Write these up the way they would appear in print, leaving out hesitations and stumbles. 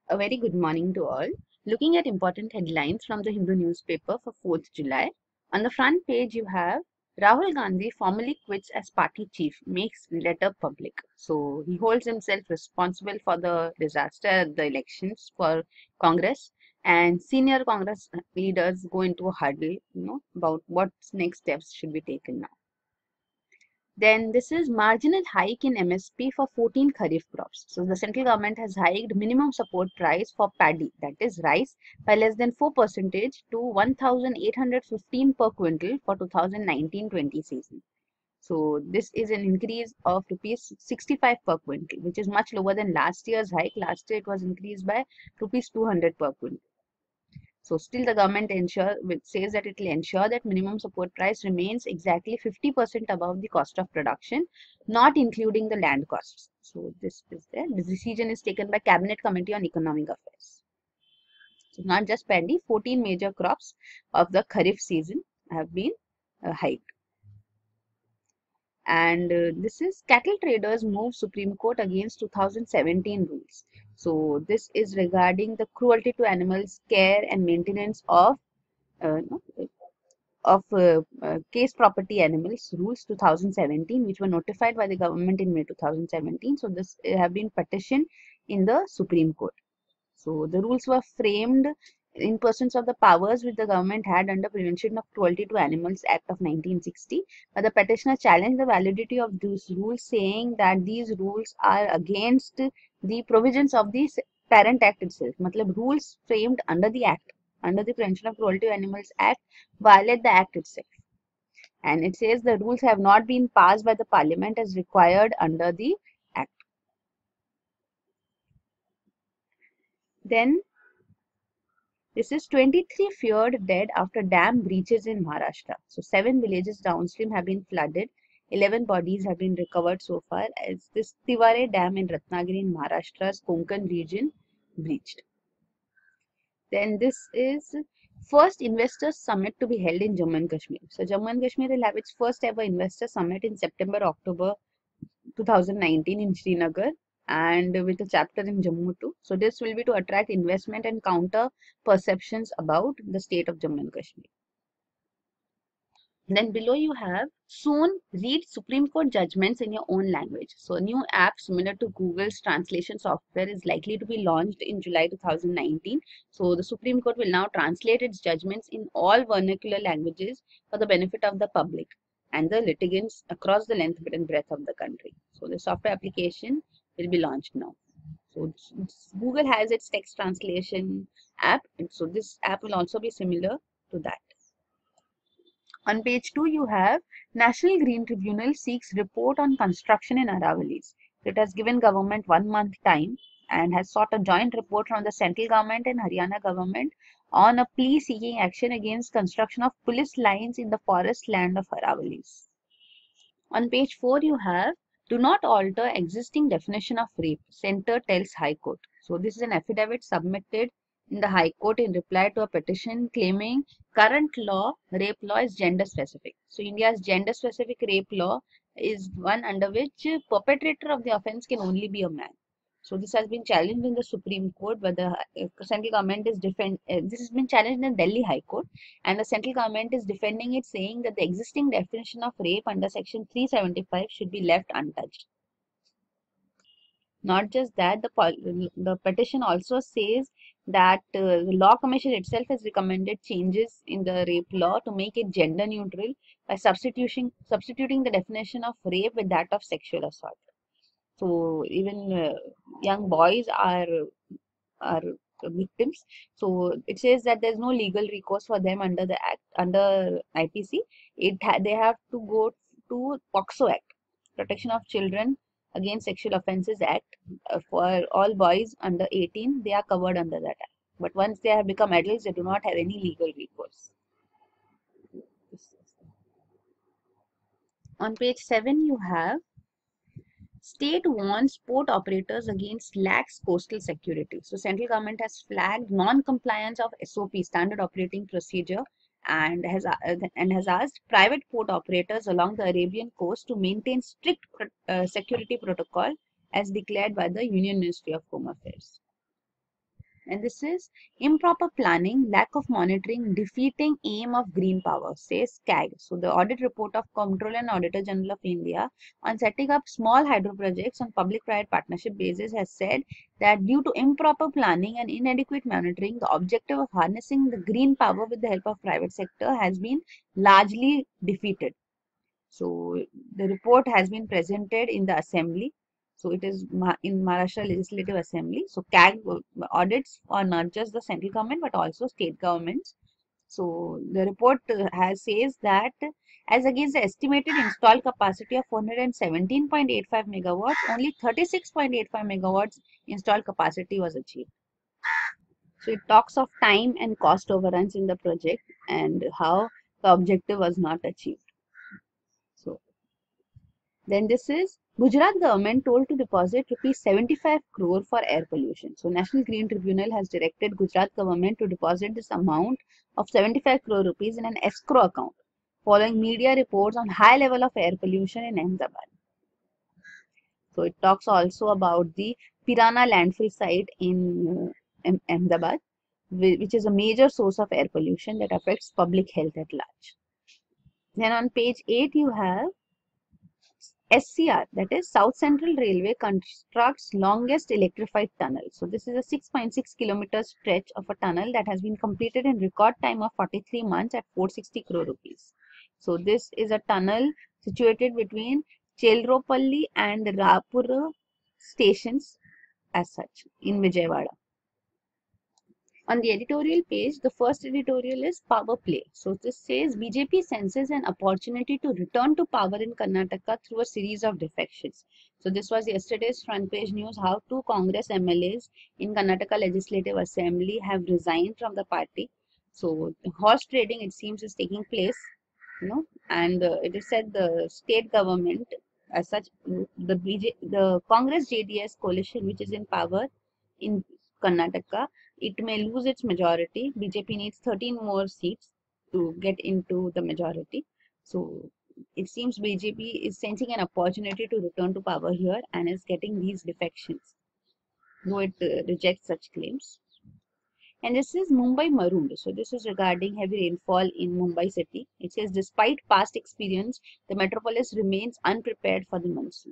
A very good morning to all. Looking at important headlines from the Hindu newspaper for 4th July. On the front page, you have Rahul Gandhi formally quits as party chief, makes letter public. So he holds himself responsible for the disaster at the elections for Congress, and senior Congress leaders go into a huddle, about what next steps should be taken now. Then this is marginal hike in MSP for 14 Kharif crops. So the central government has hiked minimum support price for paddy, that is rice, by less than 4% to 1,815 per quintal for 2019-20 season. So this is an increase of rupees 65 per quintal, which is much lower than last year's hike. Last year it was increased by rupees 200 per quintal. So still the government says that it will ensure that minimum support price remains exactly 50% above the cost of production, not including the land costs. So this is there. The decision is taken by Cabinet Committee on Economic Affairs. So not just paddy, 14 major crops of the Kharif season have been hiked. And this is cattle traders move Supreme Court against 2017 rules. So this is regarding the cruelty to animals, care and maintenance of uh, case property animals rules 2017, which were notified by the government in May 2017. So this have been petitioned in the Supreme Court. So the rules were framed in pursuance of the powers which the government had under Prevention of Cruelty to Animals Act of 1960. But the petitioner challenged the validity of these rules, saying that these rules are against the provisions of the Parent Act itself. Matlab, rules framed under the Act, under the Prevention of Cruelty to Animals Act, violate the Act itself. And it says the rules have not been passed by the Parliament as required under the Act. Then this is 23 feared dead after dam breaches in Maharashtra. So 7 villages downstream have been flooded. 11 bodies have been recovered so far as this Tiware Dam in Ratnagiri in Maharashtra's Konkan region breached. Then this is first Investors Summit to be held in Jammu and Kashmir. So Jammu and Kashmir will have its first ever Investor Summit in September-October 2019 in Srinagar, and with a chapter in Jammu too. So this will be to attract investment and counter perceptions about the state of Jammu and Kashmir. Then below you have soon read Supreme Court judgments in your own language. So a new app similar to Google's translation software is likely to be launched in July 2019. So the Supreme Court will now translate its judgments in all vernacular languages for the benefit of the public and the litigants across the length and breadth of the country. So the software application will be launched now. So Google has its text translation app, and so this app will also be similar to that. On page 2, you have National Green Tribunal seeks report on construction in Aravalis. It has given government 1 month time and has sought a joint report from the central government and Haryana government on a plea seeking action against construction of police lines in the forest land of Aravalis. On page 4, you have do not alter existing definition of rape. Center tells High Court. So this is an affidavit submitted in the High Court in reply to a petition claiming current law, rape law, is gender specific. So India's gender specific rape law is one under which perpetrator of the offense can only be a man. So this has been challenged in the Supreme Court, but the central government is this has been challenged in Delhi High Court, and the central government is defending it, saying that the existing definition of rape under Section 375 should be left untouched. Not just that, the petition also says that the Law Commission itself has recommended changes in the rape law to make it gender neutral by substituting the definition of rape with that of sexual assault. So even young boys are victims. So it says that there is no legal recourse for them under the Act, under IPC. They have to go to POCSO Act, Protection of Children Against Sexual Offences Act. For all boys under 18, they are covered under that Act. But once they have become adults, they do not have any legal recourse. On page 7, you have State warns port operators against lax coastal security. So central government has flagged non-compliance of SOP, Standard Operating Procedure, and has asked private port operators along the Arabian coast to maintain strict security protocol as declared by the Union Ministry of Home Affairs. And this is improper planning, lack of monitoring, defeating aim of green power, says CAG. So the audit report of Comptroller and Auditor General of India on setting up small hydro projects on public-private partnership basis has said that due to improper planning and inadequate monitoring, the objective of harnessing the green power with the help of private sector has been largely defeated. So the report has been presented in the assembly. So it is in Maharashtra Legislative Assembly. So CAG audits are not just the central government but also state governments. So the report says that as against the estimated installed capacity of 417.85 megawatts, only 36.85 megawatts installed capacity was achieved. So it talks of time and cost overruns in the project and how the objective was not achieved. So then this is Gujarat government told to deposit rupees 75 crore for air pollution. So National Green Tribunal has directed Gujarat government to deposit this amount of 75 crore rupees in an escrow account following media reports on high level of air pollution in Ahmedabad. So it talks also about the Pirana landfill site in Ahmedabad, which is a major source of air pollution that affects public health at large. Then on page 8 you have SCR, that is South Central Railway constructs longest electrified tunnel. So this is a 6.6 kilometer stretch of a tunnel that has been completed in record time of 43 months at 460 crore rupees. So this is a tunnel situated between Chelropalli and Rapura stations as such in Vijayawada. On the editorial page, the first editorial is power play. So this says BJP senses an opportunity to return to power in Karnataka through a series of defections. So this was yesterday's front page news, how two Congress MLAs in Karnataka Legislative Assembly have resigned from the party. So horse trading, it seems, is taking place, and it is said the state government as such, the Congress JDS coalition, which is in power in Karnataka, it may lose its majority. BJP needs 13 more seats to get into the majority. So it seems BJP is sensing an opportunity to return to power here and is getting these defections, though it rejects such claims. And this is Mumbai marooned. So this is regarding heavy rainfall in Mumbai city. It says despite past experience, the metropolis remains unprepared for the monsoon.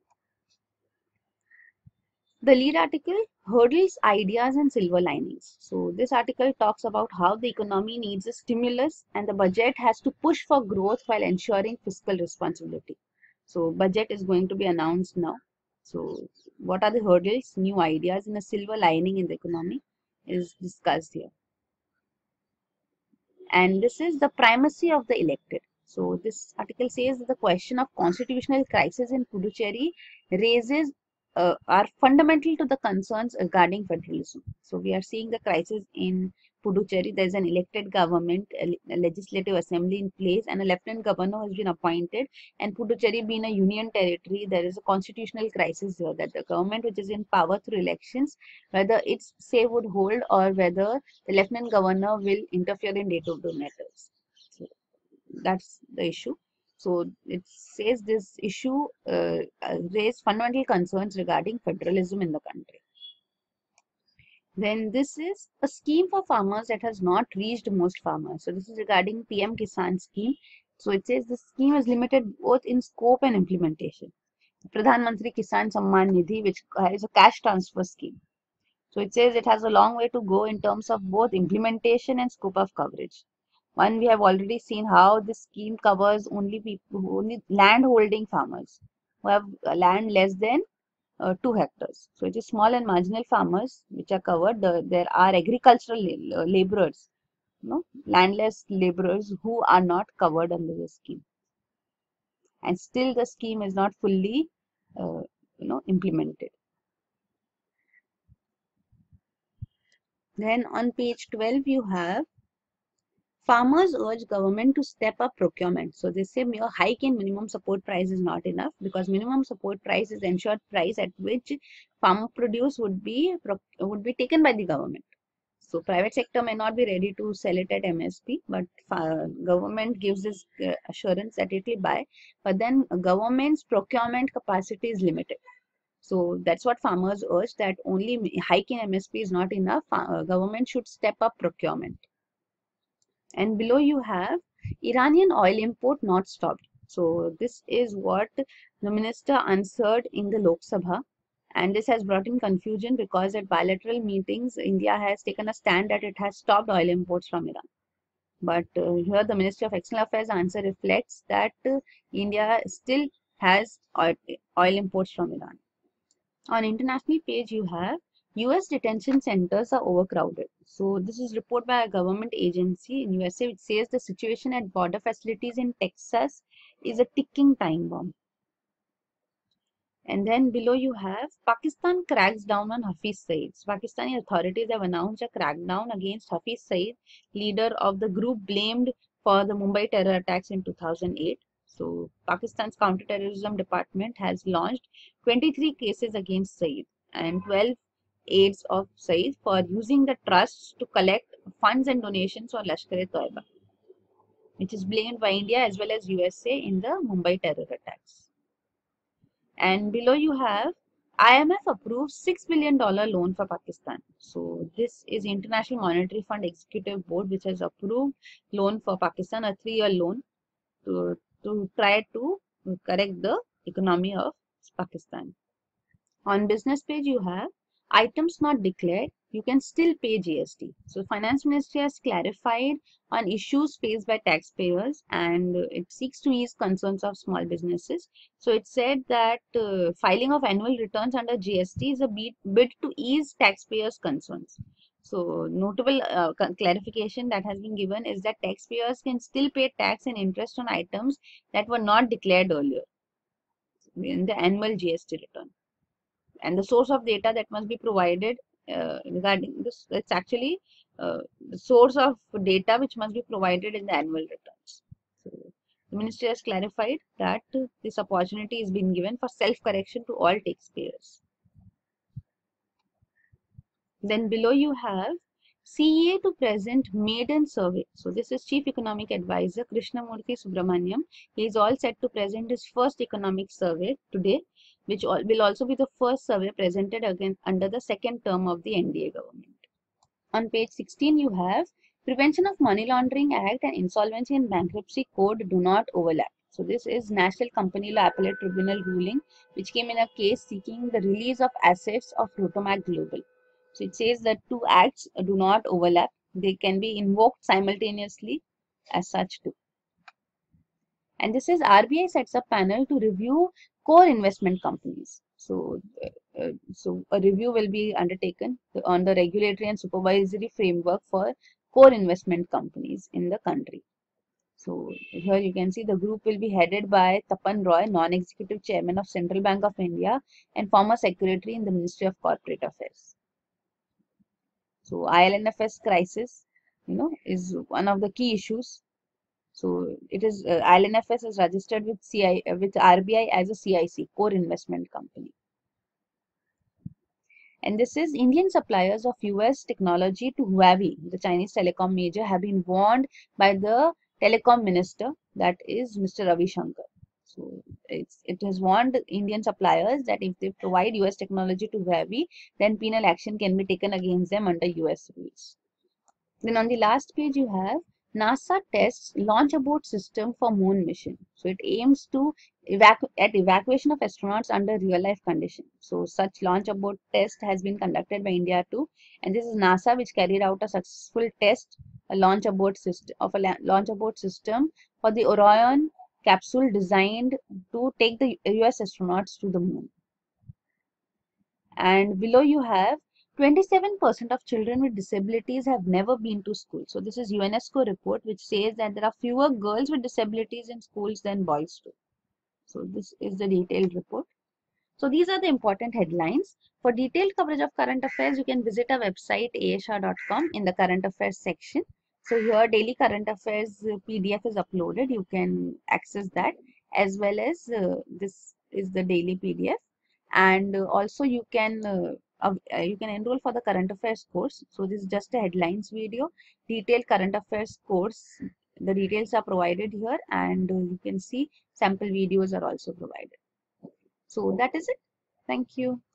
The lead article, Hurdles, Ideas and Silver Linings. So this article talks about how the economy needs a stimulus and the budget has to push for growth while ensuring fiscal responsibility. So budget is going to be announced now. So what are the hurdles, new ideas and a silver lining in the economy is discussed here. And this is the primacy of the elected. So this article says that the question of constitutional crisis in Puducherry raises are fundamental to the concerns regarding federalism. So we are seeing the crisis in Puducherry. There is an elected government, a legislative assembly in place, and a lieutenant governor has been appointed. And Puducherry being a union territory, there is a constitutional crisis here that the government which is in power through elections, whether its say would hold or whether the lieutenant governor will interfere in day-to-day matters. So that's the issue. So it says this issue raised fundamental concerns regarding federalism in the country. Then this is a scheme for farmers that has not reached most farmers. So this is regarding PM Kisan scheme. So it says the scheme is limited both in scope and implementation. Pradhan Mantri Kisan Samman Nidhi, which is a cash transfer scheme. So it says it has a long way to go in terms of both implementation and scope of coverage. One, we have already seen how this scheme covers only land holding farmers who have land less than 2 hectares. So it is small and marginal farmers which are covered. There are agricultural laborers, landless laborers who are not covered under the scheme. And still the scheme is not fully, implemented. Then on page 12 you have farmers urge government to step up procurement. So they say mere hike in minimum support price is not enough because minimum support price is ensured price at which farmer produce would be taken by the government. So private sector may not be ready to sell it at MSP, but government gives this assurance that it will buy. But then government's procurement capacity is limited. So that's what farmers urge, that only hike in MSP is not enough. Government should step up procurement. And below you have Iranian oil import not stopped. So this is what the minister answered in the Lok Sabha. And this has brought in confusion because at bilateral meetings, India has taken a stand that it has stopped oil imports from Iran. But here the Ministry of External Affairs answer reflects that India still has oil imports from Iran. On international page, you have US detention centers are overcrowded. So this is report by a government agency in USA which says the situation at border facilities in Texas is a ticking time bomb. And then below you have Pakistan cracks down on Hafiz Saeed. Pakistani authorities have announced a crackdown against Hafiz Saeed, leader of the group blamed for the Mumbai terror attacks in 2008. So Pakistan's counterterrorism department has launched 23 cases against Saeed and 12 aides of Saeed for using the trusts to collect funds and donations for Lashkar-e-Toiba, which is blamed by India as well as USA in the Mumbai terror attacks. And below you have IMF approved $6 billion loan for Pakistan. So this is International Monetary Fund Executive Board which has approved loan for Pakistan, a 3-year loan to try to correct the economy of Pakistan. On business page, you have items not declared, you can still pay GST. So Finance Ministry has clarified on issues faced by taxpayers and it seeks to ease concerns of small businesses. So it said that filing of annual returns under GST is a bid to ease taxpayers' concerns. So notable clarification that has been given is that taxpayers can still pay tax and interest on items that were not declared earlier in the annual GST return. And the source of data that must be provided regarding this, it's actually the source of data which must be provided in the annual returns. So the ministry has clarified that this opportunity is being given for self-correction to all taxpayers. Then below you have CEA to present maiden survey. So this is Chief Economic Advisor Krishnamurthy Subramaniam. He is all set to present his first economic survey today, which will also be the first survey presented again under the second term of the NDA government. On page 16, you have Prevention of Money Laundering Act and Insolvency and Bankruptcy Code do not overlap. So this is National Company Law Appellate Tribunal ruling, which came in a case seeking the release of assets of Rotomac Global. So it says that two acts do not overlap. They can be invoked simultaneously as such too. And this is RBI sets up panel to review core investment companies. So a review will be undertaken on the regulatory and supervisory framework for core investment companies in the country. So here you can see the group will be headed by Tapan Roy, non-executive chairman of Central Bank of India and former secretary in the Ministry of Corporate Affairs. So ILNFS crisis, is one of the key issues. So it is ILNFS is registered with RBI as a CIC, core investment company. And this is Indian suppliers of US technology to Huawei, the Chinese telecom major, have been warned by the telecom minister, that is Mr. Ravi Shankar. So it has warned Indian suppliers that if they provide US technology to Huawei, then penal action can be taken against them under US rules. Then on the last page you have NASA tests launch abort system for moon mission. So it aims to evacuation of astronauts under real life conditions. So such launch abort test has been conducted by India too, and this is NASA which carried out a successful test, a launch abort system for the Orion capsule designed to take the US astronauts to the moon. And below you have 27% of children with disabilities have never been to school. So this is UNESCO report which says that there are fewer girls with disabilities in schools than boys do. So this is the detailed report. So these are the important headlines. For detailed coverage of current affairs, you can visit our website aashah.com in the current affairs section. So here daily current affairs PDF is uploaded. You can access that, as well as this is the daily PDF. And also you can enroll for the current affairs course. So this is just a headlines video. Detailed current affairs course, the details are provided here, and you can see sample videos are also provided. So that is it. Thank you.